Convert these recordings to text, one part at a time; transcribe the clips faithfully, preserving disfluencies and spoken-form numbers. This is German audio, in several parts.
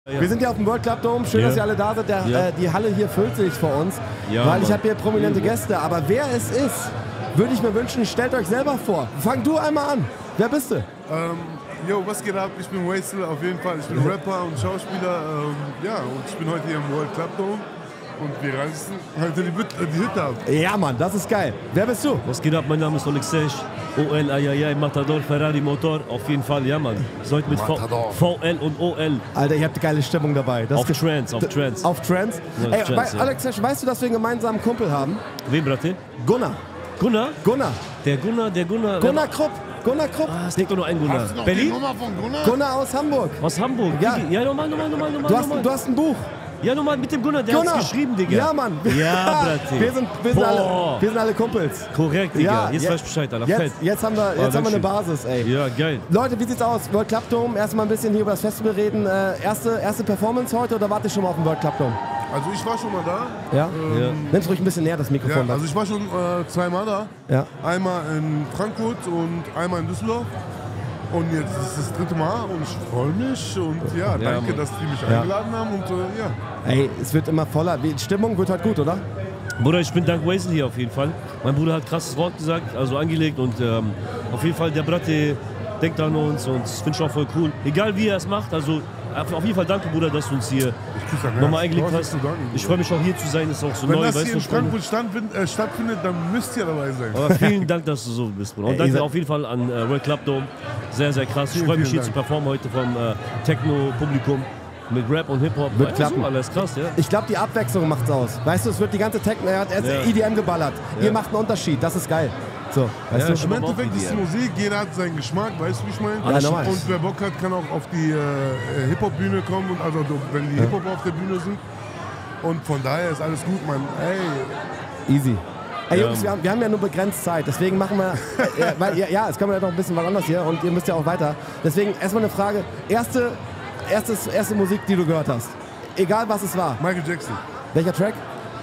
Wir sind hier auf dem World Club Dome. Schön, ja. dass ihr alle da seid. Der, Ja. äh, die Halle hier füllt sich vor uns, Ja, weil ich Mann. habe hier prominente Gäste. Aber wer es ist, würde ich mir wünschen, stellt euch selber vor. Fang du einmal an. Wer bist du? Ähm, yo, was geht ab? Ich bin Wastel, auf jeden Fall. Ich bin Rapper und Schauspieler. Ähm, ja, und ich bin heute hier im World Club Dome. Und wir reißen heute die, Hütte- die Hütte ab. Ja, Mann, das ist geil. Wer bist du? Was geht ab? Mein Name ist Alexej. O L, Ayayay, Matador, Ferrari, Motor. Auf jeden Fall, ja, Mann. Sollt mit v, Matador. V L und O L. Alter, ihr habt eine geile Stimmung dabei. Das Auf gibt- Trance, auf Trance. Auf Trance? Ja, auf Ey, Trance, wei- ja. Alex, weißt du, dass wir einen gemeinsamen Kumpel haben? Wen, Bratte? Gunnar. Gunnar? Gunnar. Der Gunnar, der Gunnar. Gunnar Krupp. Gunnar Krupp. Ah, es gibt doch nur einen Gunnar. Hast du noch Berlin? die Nummer von Gunnar? Gunnar aus Hamburg. Aus Hamburg? Ja. Digi. Ja, nochmal, nochmal, nochmal, nochmal. Du hast, nochmal. du hast ein Buch. Ja, nochmal mit dem Gunnar, der Gunnar. hat's geschrieben, Digga. Ja, Mann. Ja, Bratte. Wir sind, wir, sind alle, Boah. wir sind alle Kumpels. Korrekt, Digga. Jetzt je- weiß ich Bescheid, Alter. Jetzt, Fett. jetzt haben wir, jetzt Ah, haben wir eine Dankeschön. Basis, ey. Ja, geil. Leute, wie sieht's aus? World Club Dome, erstmal ein bisschen hier über das Festival reden. Äh, erste, erste Performance heute oder warte ich schon mal auf den World Club Dome? Also ich war schon mal da. Ja? Ja. Nimm's ruhig ein bisschen näher, das Ja, Mikrofon. also ich war schon äh, zweimal da. Ja. Einmal in Frankfurt und einmal in Düsseldorf. Und jetzt ist das dritte Mal und ich freue mich. Und ja, Ja, danke, Mann. dass die mich Ja. eingeladen haben. Und äh, ja. Ey, es wird immer voller. Die Stimmung wird heute gut, oder? Bruder, ich bin dank Wasel hier auf jeden Fall. Mein Bruder hat krasses Wort gesagt, also angelegt und ähm, auf jeden Fall der Bratte denkt an uns und das finde ich auch voll cool. Egal wie er es macht, also auf jeden Fall danke Bruder, dass du uns hier Ich küsse dein Herz. nochmal eingelegt Du hast. zu danken, Ich freue mich auch hier zu sein, ist auch so Wenn neu, das weißt hier du, in ich meine. Frankfurt stattfind, äh, stattfindet, dann müsst ihr dabei sein. Aber vielen Dank, dass du so bist, Bruder. Und Ey, ihr danke seid- auf jeden Fall an äh, World Club Dome. Sehr, sehr krass. Ich Vielen, freue mich vielen hier zu Dank. performen heute vom äh, Techno-Publikum mit Rap und Hip-Hop. Wird Weißt klappen. du, alles krass, ja. Ich glaube, die Abwechslung macht's aus. Weißt du, es wird die ganze Techno, er hat erst Ja. E D M geballert. Ihr Ja. macht einen Unterschied, das ist geil. So, weißt Ja, du? Im aber auch Endeffekt ist die, die Musik, jeder hat seinen Geschmack, weißt du, wie ich meine? Ja, normal. Und wer Bock hat, kann auch auf die äh, Hip-Hop-Bühne kommen, und also wenn die Hip-Hop auf der Bühne sind. Und von daher ist alles gut, Mann. Ey, Easy. Ey Ja, Jungs, wir haben, wir haben ja nur begrenzt Zeit, deswegen machen wir, ja, weil, ja, ja, es kommen ja noch ein bisschen was anderes hier und ihr müsst ja auch weiter. Deswegen erstmal eine Frage, erste, erstes, erste Musik, die du gehört hast, egal was es war, Michael Jackson, welcher Track?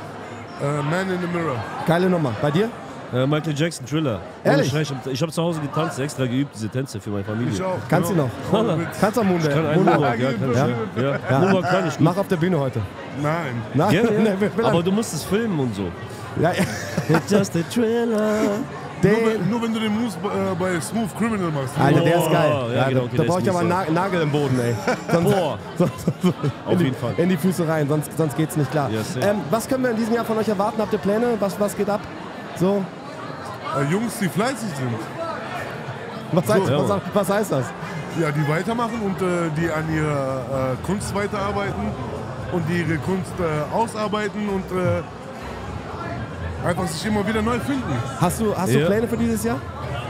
äh, Man in the Mirror. Geile Nummer. Bei dir? Äh, Michael Jackson, Thriller. Ehrlich? Ohne Scheiß, Ich habe ich hab zu Hause getanzt, extra geübt, diese Tänze für meine Familie. Ich auch. Kannst du genau. noch? Voila. Mit- Kannst du auch Moonwalk? Ich kann einen Moonwalk. Moonwalk, ja, kann ich. Ja? Ja, ja. Ja. Moonwalk kann ich gut. Mach auf der Bühne heute. Nein. Na? Ja, Nee, ja. wir- wir- Aber du musst es filmen und so. ja, ja. It's just a thriller. Nur, Den, wenn, nur wenn du den Moves äh, bei Smooth Criminal machst. Alter, der ist Boah. geil. Ja, Ja, genau, da okay, da der brauche ist ich aber einen mies, Na Nagel im Boden, ey. Sonst, Boah. sonst, Auf in die, jeden Fall. In die Füße rein, sonst, sonst geht's nicht klar. Ja, safe. ähm, was können wir in diesem Jahr von euch erwarten? Habt ihr Pläne? Was, was geht ab? So, Äh, Jungs, die fleißig sind. was, heißt, So, ja, was, Mann. was heißt das? Ja, die weitermachen und äh, die an ihrer äh, Kunst weiterarbeiten und die ihre Kunst äh, ausarbeiten und äh, einfach sich immer wieder neu finden. Hast du, hast du Ja. Pläne für dieses Jahr?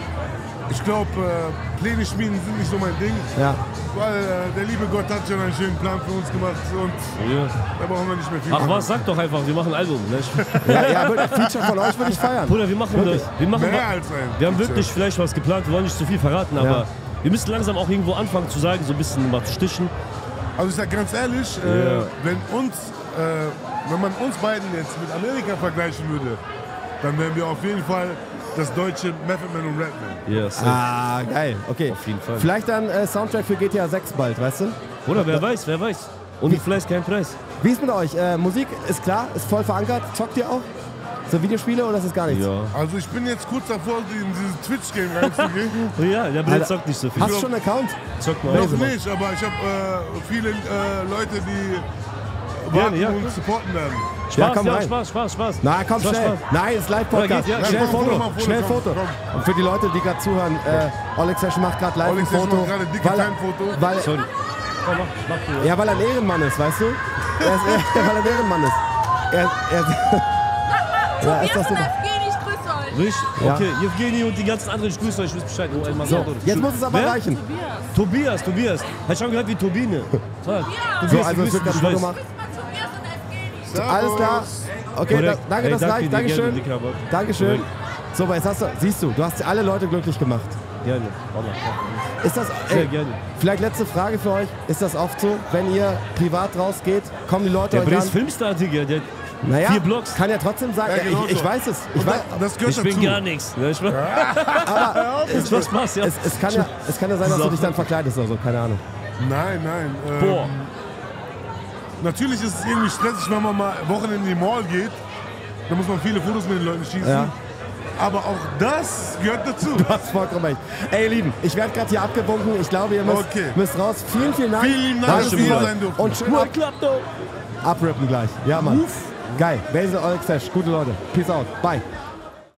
Ich glaube, äh, Pläne schmieden sind nicht so mein Ding, Ja. weil äh, der liebe Gott hat schon einen schönen Plan für uns gemacht und Ja. da brauchen wir nicht mehr viel. Ach machen. was, sag doch einfach, wir machen ein Album. Ne? Ja, ja, wirklich. Feature von euch würde ich feiern. Bruder, wir machen, Wirklich? wir machen Mehr als ein. Wir haben wirklich vielleicht was geplant, wir wollen nicht zu viel verraten, aber Ja. wir müssen langsam auch irgendwo anfangen zu sagen, so ein bisschen mal zu stichen. Also ich sag ganz ehrlich, Ja. äh, wenn uns, äh, wenn man uns beiden jetzt mit Amerika vergleichen würde, dann wären wir auf jeden Fall das deutsche Method Man und Rap Man. Yes. Ah, geil. Okay. Auf jeden Fall. Vielleicht dann äh, Soundtrack für G T A sechs bald, weißt du? Oder wer weiß, wer weiß. Ohne Fleiß kein Preis. Wie ist mit euch? Äh, Musik ist klar, ist voll verankert. Zockt ihr auch? So Videospiele oder ist das gar nichts? Ja. Also ich bin jetzt kurz davor, in dieses Twitch-Game reinzugehen. Oh ja, der Blitz Alter, zockt nicht so viel. Hast du schon einen Account? Zockt mal Noch aus. nicht, aber ich habe äh, viele äh, Leute, die Gerne, warten ja, und klar. supporten werden. Spaß, Ja, ja, komm rein. Spaß, Spaß, Spaß. Na komm, Spaß, schnell. Spaß. Nein, ist Live-Podcast. Ja, geht, ja. Schnell Ja, komm, Foto. Foto, Foto, Schnell komm, Foto. komm. Und für die Leute, die gerade zuhören, äh, Alex Esch macht gerade live Alex ein Esch Foto. macht gerade ein dicke weil, er- Fanfoto. weil, Sorry. Komm, mach, mach du. ja, weil er ein Ehrenmann ist, weißt du? Er ist, er, weil er ein Ehrenmann ist. Er, er, ja, ist das Tobias so? und Evgeni, ich grüße euch. Richtig? Ja. Okay, Evgeni und die ganzen anderen, ich grüße euch, ich weiß Bescheid. Oh, ein So, jetzt muss es aber Wer? reichen. Tobias, Tobias. Hast du schon gehört wie Turbine? Sag. So, Tobias, also wir es wird wissen, gerade ein ich Foto weiß. gemacht. Grüß mal Tobias und Evgeni. Servus. Alles klar. Okay, da, Korrekt. danke, Ey, das danke reicht. dir, Dankeschön. gerne, dicker Bock. Dankeschön. Korrekt. So, aber jetzt hast du, siehst du, du hast alle Leute glücklich gemacht. Gerne. Wallah. Ist das, Sehr ey, gerne. vielleicht letzte Frage für euch. Ist das oft so, wenn ihr privat rausgeht, kommen die Leute Der euch Brice an? Filmstar, Digga, der Naja, vier Blocks. kann ja trotzdem sagen, Ja, ja, genau ich, ich so. weiß es. Ich Und weiß, das, das gehört Ich bin dazu. gar nichts. Ne? Ich bin, es, das Spaß, ja. es, es, kann ja, es kann ja sein, dass du dich dann verkleidest oder so, keine Ahnung. Nein, nein. Ähm, Boah. Natürlich ist es irgendwie stressig, wenn man mal Wochenende in die Mall geht. Da muss man viele Fotos mit den Leuten schießen. Ja. Aber auch das gehört dazu. Du hast vollkommen recht. Ey, ihr Lieben, ich werde gerade hier abgebunken. Ich glaube, ihr müsst, Okay. müsst raus. Vielen, vielen Dank. Vielen lieben Dank, dass wir hier sein durften. Und schön ab abrippen gleich. Ja, Mann. Uff. Geil. Basil Oleg Sesh. Gute Leute. Peace out. Bye.